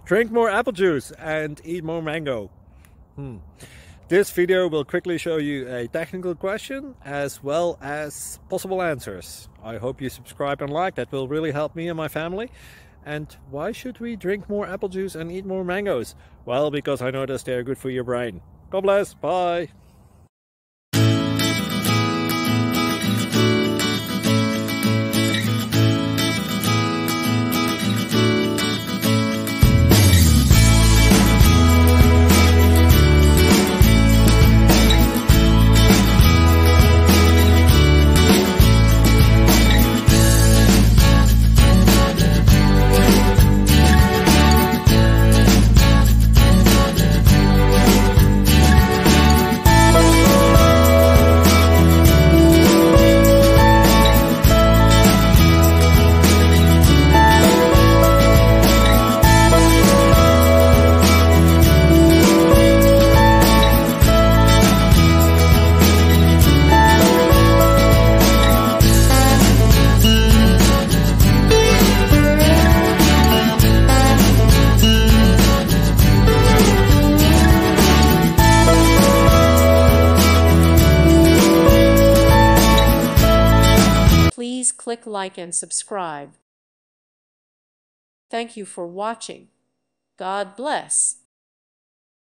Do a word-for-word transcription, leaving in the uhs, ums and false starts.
Drink more apple juice and eat more mango. Hmm. This video will quickly show you a technical question as well as possible answers. I hope you subscribe and like, that will really help me and my family. And why should we drink more apple juice and eat more mangoes? Well, because I noticed they're good for your brain. God bless, bye! Please click like and subscribe. Thank you for watching. God bless.